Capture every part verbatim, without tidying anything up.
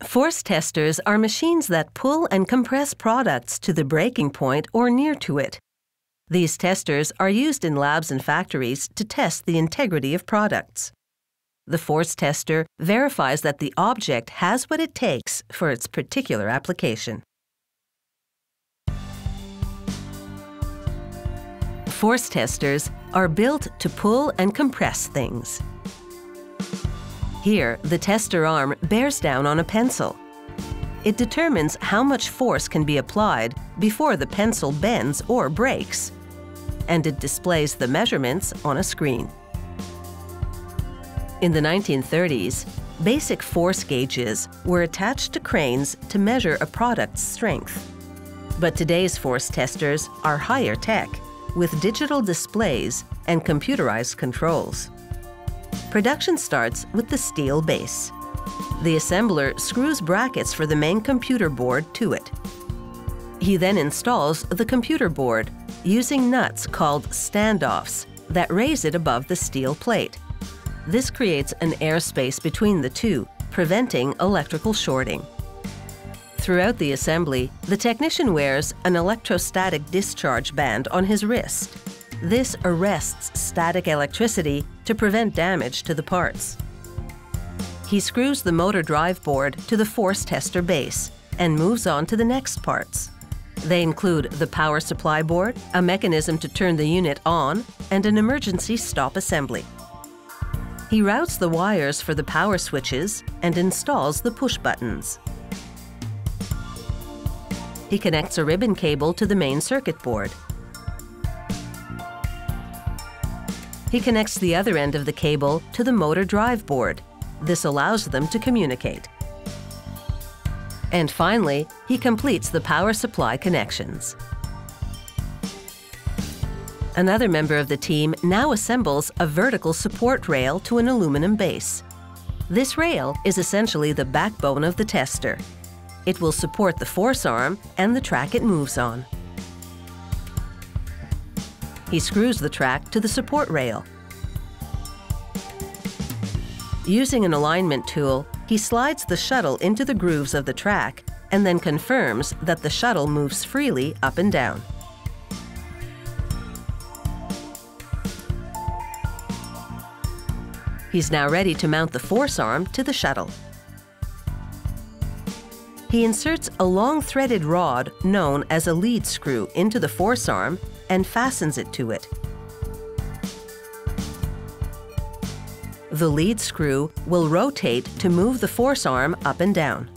Force testers are machines that pull and compress products to the breaking point or near to it. These testers are used in labs and factories to test the integrity of products. The force tester verifies that the object has what it takes for its particular application. Force testers are built to pull and compress things. Here, the tester arm bears down on a pencil. It determines how much force can be applied before the pencil bends or breaks, and it displays the measurements on a screen. In the nineteen thirties, basic force gauges were attached to cranes to measure a product's strength. But today's force testers are higher tech, with digital displays and computerized controls. Production starts with the steel base. The assembler screws brackets for the main computer board to it. He then installs the computer board using nuts called standoffs that raise it above the steel plate. This creates an airspace between the two, preventing electrical shorting. Throughout the assembly, the technician wears an electrostatic discharge band on his wrist. This arrests static electricity to prevent damage to the parts. He screws the motor drive board to the force tester base and moves on to the next parts. They include the power supply board, a mechanism to turn the unit on, and an emergency stop assembly. He routes the wires for the power switches and installs the push buttons. He connects a ribbon cable to the main circuit board. He connects the other end of the cable to the motor drive board. This allows them to communicate. And finally, he completes the power supply connections. Another member of the team now assembles a vertical support rail to an aluminum base. This rail is essentially the backbone of the tester. It will support the force arm and the track it moves on. He screws the track to the support rail. Using an alignment tool, he slides the shuttle into the grooves of the track and then confirms that the shuttle moves freely up and down. He's now ready to mount the force arm to the shuttle. He inserts a long threaded rod known as a lead screw into the force arm and fastens it to it. The lead screw will rotate to move the force arm up and down.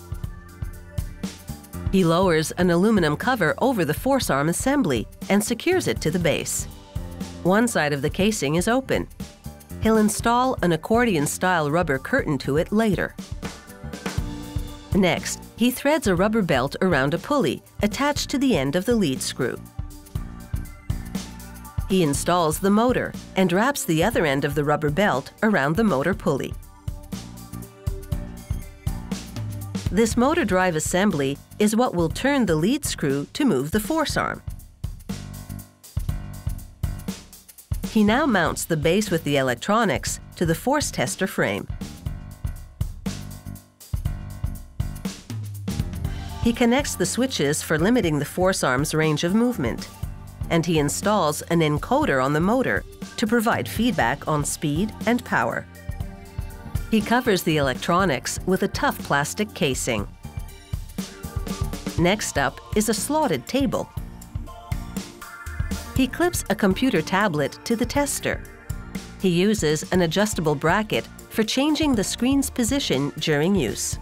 He lowers an aluminum cover over the force arm assembly and secures it to the base. One side of the casing is open. He'll install an accordion-style rubber curtain to it later. Next, he threads a rubber belt around a pulley attached to the end of the lead screw. He installs the motor and wraps the other end of the rubber belt around the motor pulley. This motor drive assembly is what will turn the lead screw to move the force arm. He now mounts the base with the electronics to the force tester frame. He connects the switches for limiting the force arm's range of movement, and he installs an encoder on the motor to provide feedback on speed and power. He covers the electronics with a tough plastic casing. Next up is a slotted table. He clips a computer tablet to the tester. He uses an adjustable bracket for changing the screen's position during use.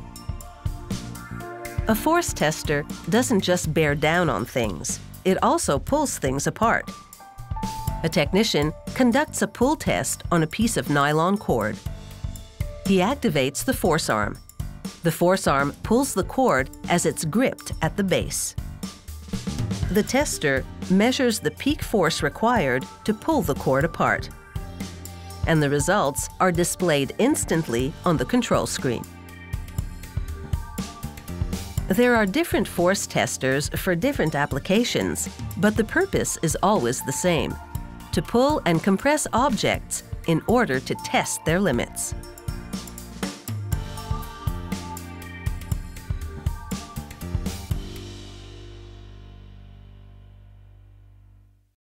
A force tester doesn't just bear down on things, it also pulls things apart. A technician conducts a pull test on a piece of nylon cord. He activates the force arm. The force arm pulls the cord as it's gripped at the base. The tester measures the peak force required to pull the cord apart, and the results are displayed instantly on the control screen. There are different force testers for different applications, but the purpose is always the same: to pull and compress objects in order to test their limits.